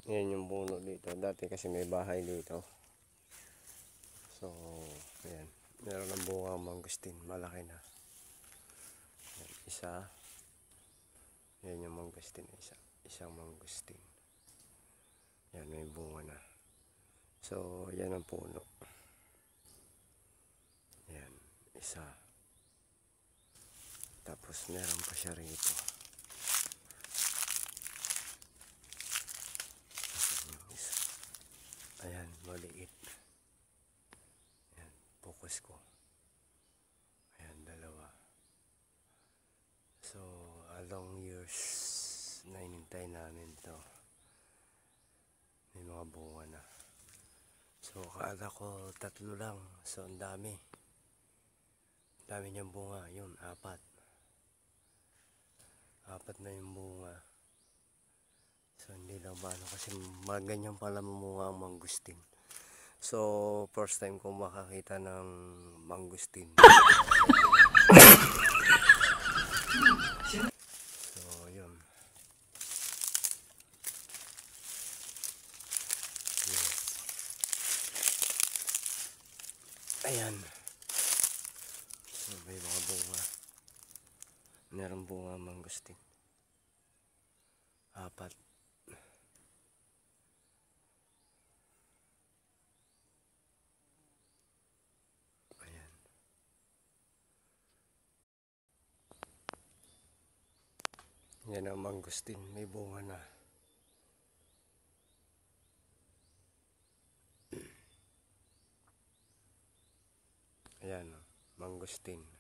Yan yung puno dito. Dati kasi may bahay dito. So, ayan. Meron ng bunga mangustin. Malaki na. Ayan, isa. Yan yung mangustin. Isang mangustin. Yan, may bunga na. So, yan ang puno. Yan, isa. Tapos meron pa siya rito. Ayan, maliit. Ayan, focus ko. Ayan, dalawa. So, along years na inintay namin to. May mga bunga na. So, akala ko 3 lang. So, ang dami. Ang dami niyang bunga. Yun, 4. 4 na yung bunga. So, hindi lang ba kasi ganyan pala mamunga ang mangustin. So, first time ko makakita ng mangustin. So, yun. Ayan. So, may mga bunga. Meron bunga mangustin. 4. Ayan. Yan ang mangustin. May bunga na. Ayan, mangustin.